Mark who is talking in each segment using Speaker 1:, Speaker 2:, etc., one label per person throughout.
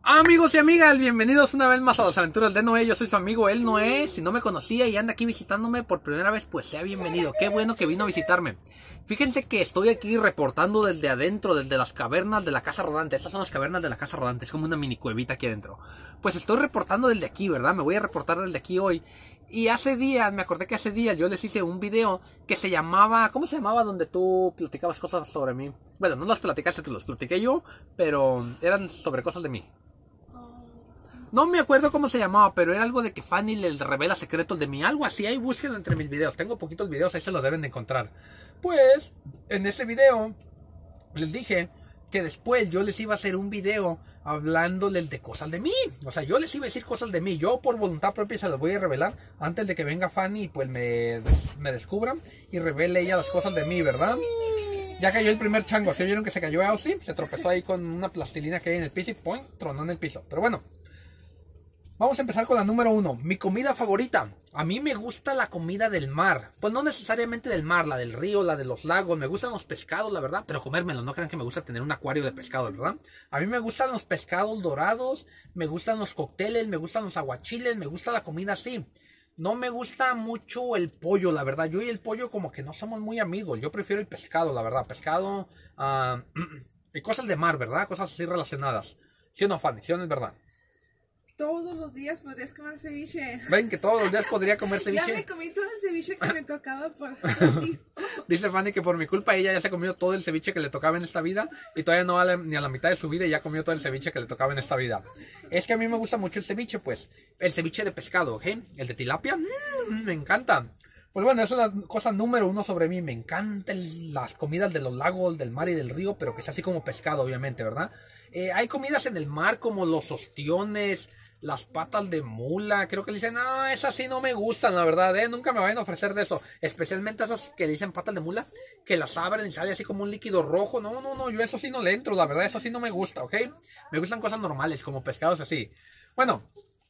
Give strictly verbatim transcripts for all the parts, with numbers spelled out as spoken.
Speaker 1: Amigos y amigas, bienvenidos una vez más a las aventuras de Noé. Yo soy su amigo, él Noé. Si no me conocía y anda aquí visitándome por primera vez, pues sea bienvenido. Qué bueno que vino a visitarme. Fíjense que estoy aquí reportando desde adentro, desde las cavernas de la casa rodante. Estas son las cavernas de la casa rodante, es como una mini cuevita aquí adentro. Pues estoy reportando desde aquí, ¿verdad? Me voy a reportar desde aquí hoy. Y hace días, me acordé que hace días yo les hice un video que se llamaba... ¿Cómo se llamaba? Donde tú platicabas cosas sobre mí. Bueno, no las platicaste tú, los platiqué yo, pero eran sobre cosas de mí. No me acuerdo cómo se llamaba, pero era algo de que Fanny les revela secretos de mí. Algo así, ahí búsquenlo entre mis videos. Tengo poquitos videos, ahí se los deben de encontrar. Pues, en ese video, les dije que después yo les iba a hacer un video hablándoles de cosas de mí. O sea, yo les iba a decir cosas de mí. Yo por voluntad propia se las voy a revelar antes de que venga Fanny y pues me, me descubran y revele ella las cosas de mí, ¿verdad? Ya cayó el primer chango. ¿Sí vieron que se cayó Aussie? Se tropezó ahí con una plastilina que hay en el piso y ¡pum! Tronó en el piso. Pero bueno. Vamos a empezar con la número uno. Mi comida favorita. A mí me gusta la comida del mar. Pues no necesariamente del mar, la del río, la de los lagos. Me gustan los pescados, la verdad. Pero comérmelo. No crean que me gusta tener un acuario de pescado, ¿verdad? A mí me gustan los pescados dorados. Me gustan los cócteles. Me gustan los aguachiles. Me gusta la comida así. No me gusta mucho el pollo, la verdad. Yo y el pollo como que no somos muy amigos. Yo prefiero el pescado, la verdad. Pescado uh, y cosas de mar, ¿verdad? Cosas así relacionadas. ¿Sí o no, Fanny? ¿Sí o no es verdad?
Speaker 2: Todos los días podrías comer ceviche.
Speaker 1: ¿Ven que todos los días podría comer ceviche?
Speaker 2: Ya me comí todo el ceviche que me tocaba por ti.
Speaker 1: Dice Fanny que por mi culpa ella ya se comió todo el ceviche que le tocaba en esta vida y todavía no va ni a la mitad de su vida y ya comió todo el ceviche que le tocaba en esta vida. Es que a mí me gusta mucho el ceviche, pues. El ceviche de pescado, ¿ok? El de tilapia, mmm, me encanta. Pues bueno, esa es la cosa número uno sobre mí. Me encantan las comidas de los lagos, del mar y del río, pero que sea así como pescado, obviamente, ¿verdad? Eh, hay comidas en el mar como los ostiones, las patas de mula, creo que le dicen, no, esas sí no me gustan, la verdad, eh, nunca me vayan a ofrecer de eso, especialmente esas que le dicen patas de mula, que las abren y sale así como un líquido rojo, no, no, no, yo eso sí no le entro, la verdad, eso sí no me gusta, ¿ok? Me gustan cosas normales, como pescados así. Bueno,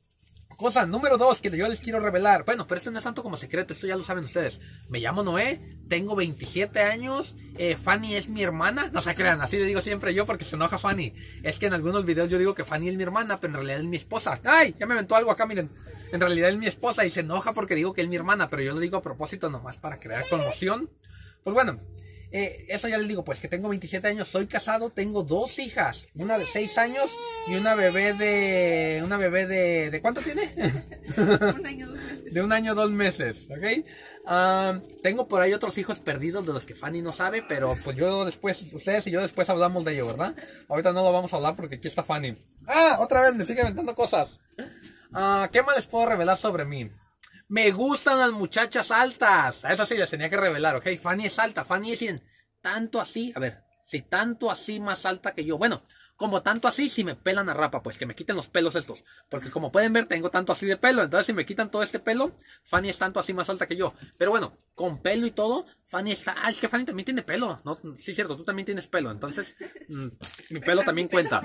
Speaker 1: cosa número dos que yo les quiero revelar, bueno, pero esto no es tanto como secreto, esto ya lo saben ustedes. Me llamo Noé, tengo veintisiete años, eh, Fanny es mi hermana, no se crean, así le digo siempre yo porque se enoja Fanny. Es que en algunos videos yo digo que Fanny es mi hermana, pero en realidad es mi esposa. ¡Ay! Ya me aventó algo acá, miren. En realidad es mi esposa y se enoja porque digo que es mi hermana, pero yo lo digo a propósito nomás para crear conmoción. Pues bueno. Eh, eso ya les digo, pues que tengo veintisiete años, soy casado, tengo dos hijas, una de seis años y una bebé de... ¿Una bebé de... ¿De cuánto tiene?
Speaker 2: Un año, dos meses.
Speaker 1: De un año, dos meses, ¿ok? Uh, tengo por ahí otros hijos perdidos de los que Fanny no sabe, pero pues yo después, ustedes y yo después hablamos de ello, ¿verdad? Ahorita no lo vamos a hablar porque aquí está Fanny. ¡Ah! Otra vez me sigue aventando cosas. Uh, ¿Qué más les puedo revelar sobre mí? Me gustan las muchachas altas. A eso sí les tenía que revelar, ¿ok? Fanny es alta. Fanny es tanto así. A ver, si tanto así más alta que yo. Bueno, como tanto así si me pelan a rapa. Pues que me quiten los pelos estos. Porque como pueden ver tengo tanto así de pelo. Entonces si me quitan todo este pelo, Fanny es tanto así más alta que yo. Pero bueno, con pelo y todo, Fanny está... Ah, es que Fanny también tiene pelo. No, sí, cierto, tú también tienes pelo. Entonces, mmm, mi pelo también cuenta.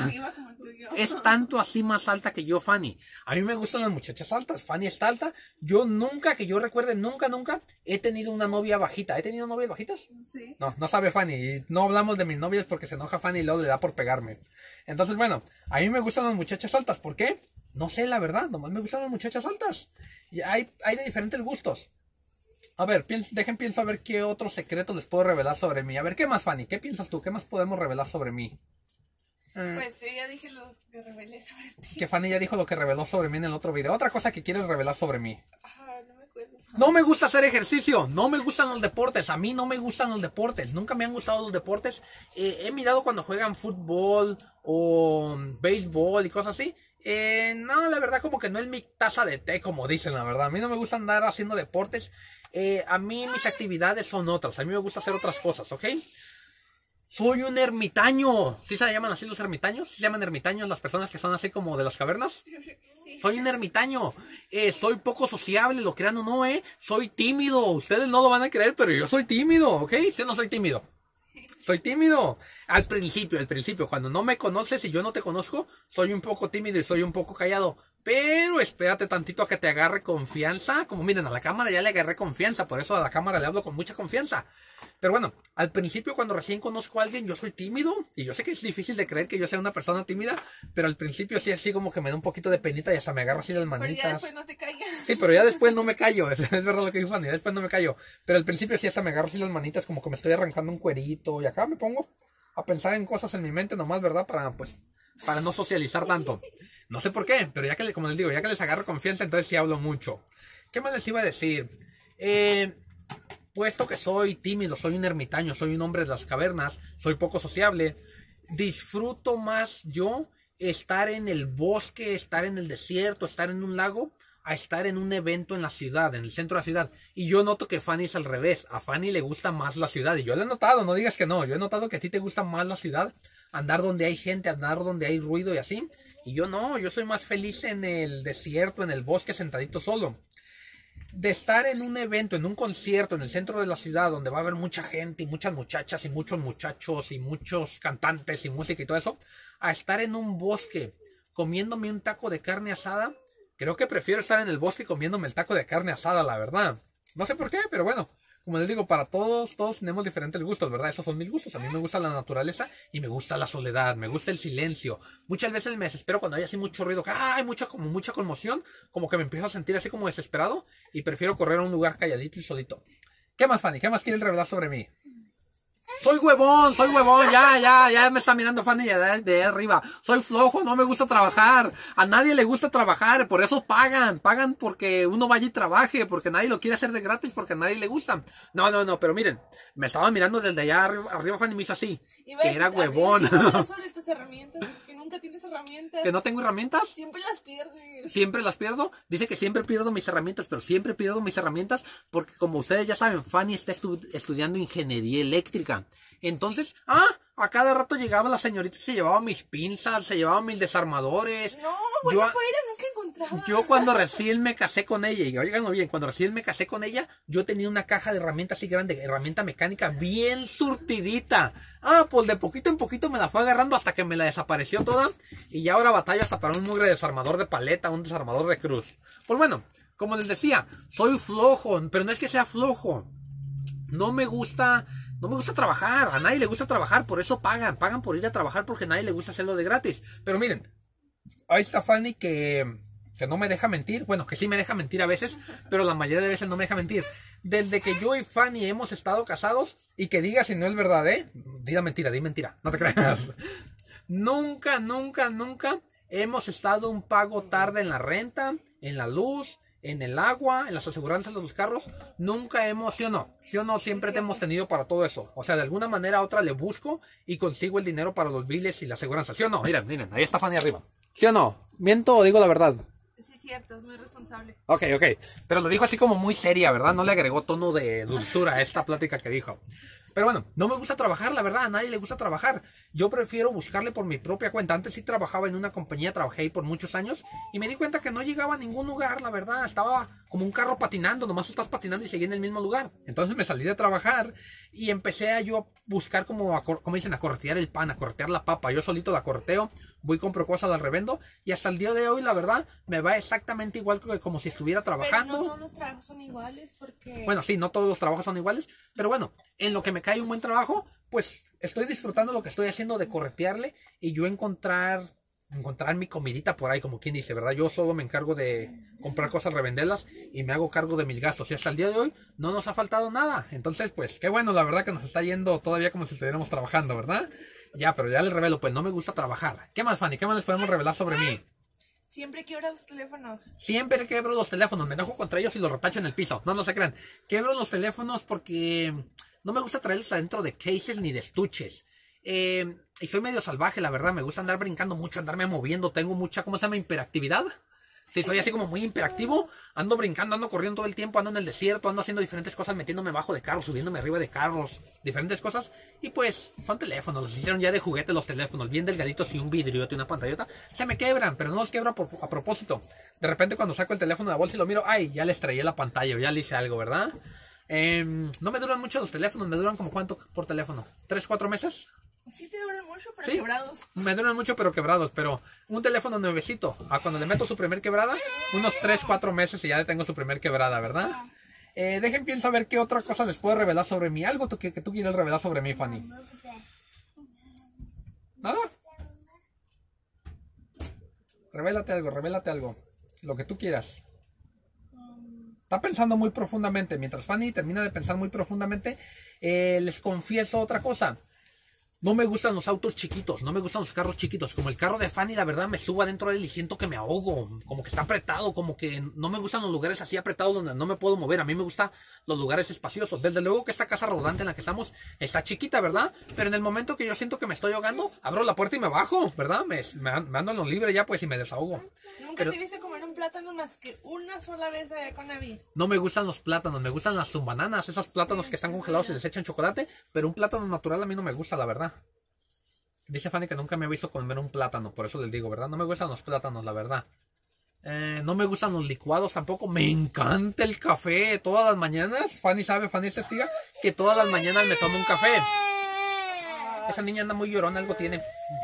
Speaker 1: Es tanto así más alta que yo, Fanny. A mí me gustan las muchachas altas. Fanny está alta. Yo nunca, que yo recuerde, nunca, nunca he tenido una novia bajita. ¿He tenido novias bajitas?
Speaker 2: Sí.
Speaker 1: No, no sabe Fanny. Y no hablamos de mis novias porque se enoja Fanny y luego le da por pegarme. Entonces, bueno, a mí me gustan las muchachas altas. ¿Por qué? No sé, la verdad. Nomás me gustan las muchachas altas. Y hay, hay de diferentes gustos. A ver, pienso, dejen pienso a ver qué otros secretos les puedo revelar sobre mí. A ver, ¿qué más, Fanny? ¿Qué piensas tú? ¿Qué más podemos revelar sobre mí?
Speaker 2: Pues yo ya dije lo que revelé sobre ti.
Speaker 1: Que Fanny ya dijo lo que reveló sobre mí en el otro video. Otra cosa que quieres revelar sobre mí.
Speaker 2: Ajá, no me acuerdo.
Speaker 1: No me gusta hacer ejercicio. No me gustan los deportes. A mí no me gustan los deportes. Nunca me han gustado los deportes. Eh, he mirado cuando juegan fútbol o béisbol y cosas así. Eh, no, la verdad como que no es mi taza de té, como dicen, la verdad. A mí no me gusta andar haciendo deportes. Eh, a mí mis actividades son otras. A mí me gusta hacer otras cosas, ¿ok? Soy un ermitaño. ¿Sí se llaman así los ermitaños? ¿Sí se llaman ermitaños las personas que son así como de las cavernas?
Speaker 2: Sí.
Speaker 1: Soy un ermitaño. Eh, soy poco sociable, lo crean o no, ¿eh? Soy tímido. Ustedes no lo van a creer, pero yo soy tímido, ¿ok? Yo no soy tímido. Soy tímido. Al principio, al principio, cuando no me conoces y yo no te conozco, soy un poco tímido y soy un poco callado. Pero espérate tantito a que te agarre confianza. Como miren, a la cámara ya le agarré confianza. Por eso a la cámara le hablo con mucha confianza. Pero bueno, al principio cuando recién conozco a alguien yo soy tímido. Y yo sé que es difícil de creer que yo sea una persona tímida. Pero al principio sí así como que me da un poquito de penita y hasta me agarro así las manitas.
Speaker 2: Pero ya después no te callas.
Speaker 1: Sí, pero ya después no me callo. Es verdad lo que dijo Fanny, después no me callo. Pero al principio sí hasta me agarro así las manitas como que me estoy arrancando un cuerito. Y acá me pongo a pensar en cosas en mi mente nomás, ¿verdad? Para pues... para no socializar tanto. No sé por qué, pero ya que, como les digo, ya que les agarro confianza, entonces sí hablo mucho. ¿Qué más les iba a decir? Eh, puesto que soy tímido, soy un ermitaño, soy un hombre de las cavernas, soy poco sociable, disfruto más yo estar en el bosque, estar en el desierto, estar en un lago, a estar en un evento en la ciudad, en el centro de la ciudad. Y yo noto que Fanny es al revés. A Fanny le gusta más la ciudad. Y yo lo he notado, no digas que no. Yo he notado que a ti te gusta más la ciudad. Andar donde hay gente, andar donde hay ruido y así. Y yo no, yo soy más feliz en el desierto, en el bosque, sentadito solo. De estar en un evento, en un concierto, en el centro de la ciudad, donde va a haber mucha gente y muchas muchachas y muchos muchachos y muchos cantantes y música y todo eso, a estar en un bosque comiéndome un taco de carne asada. Creo que prefiero estar en el bosque comiéndome el taco de carne asada, la verdad. No sé por qué, pero bueno. Como les digo, para todos, todos tenemos diferentes gustos, ¿verdad? Esos son mis gustos. A mí me gusta la naturaleza y me gusta la soledad, me gusta el silencio. Muchas veces me desespero cuando hay así mucho ruido, que hay mucha, como mucha conmoción, como que me empiezo a sentir así como desesperado y prefiero correr a un lugar calladito y solito. ¿Qué más, Fanny? ¿Qué más quieres revelar sobre mí? Soy huevón, soy huevón, ya, ya, ya me está mirando Fanny de, de arriba. Soy flojo, no me gusta trabajar. A nadie le gusta trabajar, por eso pagan. Pagan porque uno vaya y trabaje, porque nadie lo quiere hacer de gratis, porque a nadie le gusta. No, no, no, pero miren, me estaba mirando desde allá arriba, arriba Fanny me hizo así, que era huevón.
Speaker 2: Sobre estas herramientas, que nunca tienes herramientas.
Speaker 1: ¿Que no tengo herramientas?
Speaker 2: Siempre las pierdes.
Speaker 1: Siempre las pierdo. Dice que siempre pierdo mis herramientas, pero siempre pierdo mis herramientas porque como ustedes ya saben, Fanny está estu estudiando ingeniería eléctrica. Entonces, ah, a cada rato llegaba la señorita y se llevaba mis pinzas, se llevaba mis desarmadores.
Speaker 2: No, bueno,
Speaker 1: yo,
Speaker 2: fuera, nunca encontraba.
Speaker 1: Yo cuando recién me casé con ella, y oiganlo bien, cuando recién me casé con ella, yo tenía una caja de herramientas así grande, herramienta mecánica bien surtidita. Ah, pues de poquito en poquito me la fue agarrando hasta que me la desapareció toda. Y ya ahora batallo hasta para un mugre desarmador de paleta, un desarmador de cruz. Pues bueno, como les decía, soy flojo, pero no es que sea flojo. No me gusta... No me gusta trabajar, a nadie le gusta trabajar, por eso pagan, pagan por ir a trabajar porque a nadie le gusta hacerlo de gratis. Pero miren, ahí está Fanny que, que no me deja mentir, bueno, que sí me deja mentir a veces, pero la mayoría de veces no me deja mentir. Desde que yo y Fanny hemos estado casados, y que diga si no es verdad, ¿eh? Diga mentira, di mentira, no te creas. Nunca, nunca, nunca hemos estado un pago tarde en la renta, en la luz, en el agua, en las aseguranzas de los carros. Nunca hemos, sí o no, sí o no, siempre te hemos tenido para todo eso. O sea, de alguna manera u otra le busco y consigo el dinero para los biles y la aseguranza. ¿Sí o no? Miren, miren, ahí está Fanny arriba. ¿Sí o no? ¿Miento o digo la verdad?
Speaker 2: Sí, es cierto, es muy responsable.
Speaker 1: Ok, ok. Pero lo dijo así como muy seria, ¿verdad? No le agregó tono de dulzura a esta plática que dijo. Pero bueno, no me gusta trabajar, la verdad, a nadie le gusta trabajar. Yo prefiero buscarle por mi propia cuenta. Antes sí trabajaba en una compañía, trabajé ahí por muchos años y me di cuenta que no llegaba a ningún lugar, la verdad. Estaba como un carro patinando, nomás estás patinando y seguí en el mismo lugar. Entonces me salí de trabajar y empecé a yo a buscar como, a, como dicen, a corretear el pan, a corretear la papa. Yo solito la correteo, voy y compro cosas, las revendo y hasta el día de hoy, la verdad, me va exactamente igual que como si estuviera trabajando.
Speaker 2: Pero no todos los trabajos son iguales porque...
Speaker 1: Bueno, sí, no todos los trabajos son iguales, pero bueno, en lo que me cae un buen trabajo, pues estoy disfrutando lo que estoy haciendo de corretearle y yo encontrar encontrar mi comidita por ahí, como quien dice, ¿verdad? Yo solo me encargo de comprar cosas, revenderlas y me hago cargo de mis gastos. Y hasta el día de hoy no nos ha faltado nada. Entonces, pues, qué bueno, la verdad que nos está yendo todavía como si estuviéramos trabajando, ¿verdad? Ya, pero ya les revelo, pues no me gusta trabajar. ¿Qué más, Fanny? ¿Qué más les podemos revelar sobre mí?
Speaker 2: Siempre quiebra los teléfonos.
Speaker 1: Siempre quebro los teléfonos, me enojo contra ellos y los repacho en el piso. No, no se crean. Quebro los teléfonos porque no me gusta traerlos adentro de cases ni de estuches. Eh, y soy medio salvaje, la verdad. Me gusta andar brincando mucho, andarme moviendo. Tengo mucha, ¿cómo se llama? Hiperactividad. Sí, soy así como muy hiperactivo. Ando brincando, ando corriendo todo el tiempo, ando en el desierto, ando haciendo diferentes cosas, metiéndome bajo de carros, subiéndome arriba de carros, diferentes cosas. Y pues, son teléfonos, los hicieron ya de juguete los teléfonos, bien delgaditos y un vidriote y una pantallota. Se me quebran, pero no los quebro a, a propósito. De repente cuando saco el teléfono de la bolsa y lo miro, ay, ya les traía la pantalla, o ya le hice algo, ¿verdad? Eh, no me duran mucho los teléfonos, me duran como cuánto por teléfono, ¿tres, cuatro meses?
Speaker 2: Sí te duran mucho, pero
Speaker 1: ¿Sí?
Speaker 2: quebrados.
Speaker 1: Me duran mucho, pero quebrados. Pero un teléfono nuevecito, a cuando le meto su primer quebrada, unos tres, cuatro meses y ya le tengo su primer quebrada, ¿verdad? Eh, dejen pienso a ver qué otra cosa les puedo revelar sobre mí. Algo que, que tú quieras revelar sobre mí, Fanny. ¿Nada? Revélate algo, revélate algo. Lo que tú quieras. Está pensando muy profundamente. Mientras Fanny termina de pensar muy profundamente, eh, les confieso otra cosa. No me gustan los autos chiquitos, no me gustan los carros chiquitos. Como el carro de Fanny, la verdad, me subo adentro de él y siento que me ahogo. Como que está apretado, como que no me gustan los lugares así apretados donde no me puedo mover. A mí me gustan los lugares espaciosos. Desde luego que esta casa rodante en la que estamos está chiquita, ¿verdad? Pero en el momento que yo siento que me estoy ahogando, abro la puerta y me bajo, ¿verdad? Me, me, me ando en lo libre ya, pues, y me desahogo.
Speaker 2: ¿Nunca
Speaker 1: Pero
Speaker 2: te viste comer un plátano más que una sola vez allá con David?
Speaker 1: no me gustan los plátanos, me gustan las zumbananas, esos plátanos que están congelados y les echan chocolate. Pero un plátano natural a mí no me gusta, la verdad. Dice Fanny que nunca me ha visto comer un plátano, por eso les digo, ¿verdad? No me gustan los plátanos, la verdad. Eh, no me gustan los licuados tampoco. Me encanta el café todas las mañanas. Fanny sabe, Fanny es testiga que todas las mañanas me tomo un café. Esa niña anda muy llorona, algo tiene.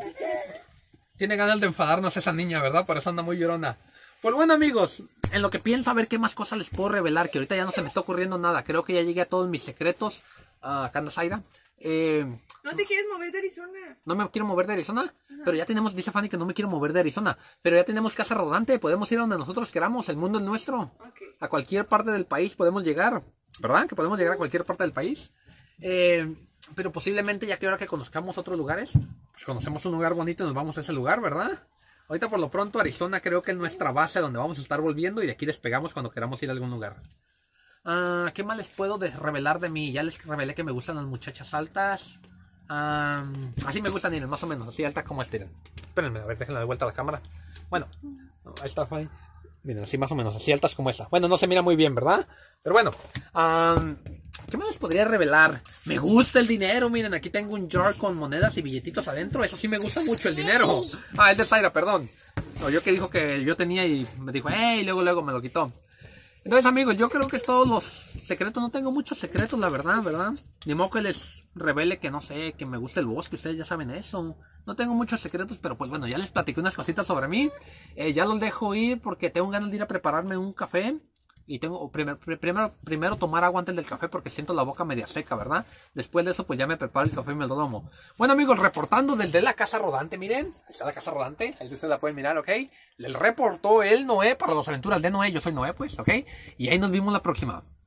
Speaker 1: Tiene ganas de enfadarnos esa niña, ¿verdad? Por eso anda muy llorona. Pues bueno, amigos, en lo que pienso a ver qué más cosas les puedo revelar, que ahorita ya no se me está ocurriendo nada. Creo que ya llegué a todos mis secretos. Uh, acá anda Zaira. Eh,
Speaker 2: ¿No te quieres mover de Arizona?
Speaker 1: No me quiero mover de Arizona, ajá. Pero ya tenemos, dice Fanny que no me quiero mover de Arizona, pero ya tenemos casa rodante, podemos ir a donde nosotros queramos, el mundo es nuestro.
Speaker 2: Okay.
Speaker 1: A cualquier parte del país podemos llegar, ¿verdad? Que podemos llegar a cualquier parte del país. Eh, pero posiblemente ya que ahora que conozcamos otros lugares, pues conocemos un lugar bonito y nos vamos a ese lugar, ¿verdad? Ahorita por lo pronto Arizona creo que es nuestra base donde vamos a estar volviendo y de aquí despegamos cuando queramos ir a algún lugar. Uh, ¿Qué más les puedo de revelar de mí? Ya les revelé que me gustan las muchachas altas. Um, así me gustan, miren, más o menos, así altas como estiran. Espérenme, a ver, déjenla de vuelta a la cámara. Bueno, ahí está, Fanny. Miren, así más o menos, así altas como esa. Bueno, no se mira muy bien, ¿verdad? Pero bueno, um, ¿qué más les podría revelar? Me gusta el dinero, miren, aquí tengo un jar con monedas y billetitos adentro. Eso sí me gusta mucho, el dinero. Ah, el de Zaira, perdón. No, yo que dijo que yo tenía y me dijo, hey, y luego, luego me lo quitó. Entonces, amigos, yo creo que es todos los secretos. No tengo muchos secretos, la verdad, ¿verdad? Ni modo que les revele que no sé, que me gusta el bosque. Ustedes ya saben eso. No tengo muchos secretos, pero pues bueno, ya les platiqué unas cositas sobre mí. Eh, ya los dejo ir porque tengo ganas de ir a prepararme un café. Y tengo primero, primero, primero tomar agua antes del café porque siento la boca media seca, ¿verdad? Después de eso, pues ya me preparo el café y me lo tomo. Bueno, amigos, reportando desde la casa rodante, miren. Ahí está la casa rodante. Ahí ustedes la pueden mirar, ¿ok? Les reportó el Noé para las aventuras de Noé. Yo soy Noé, pues, ¿ok? Y ahí nos vemos la próxima.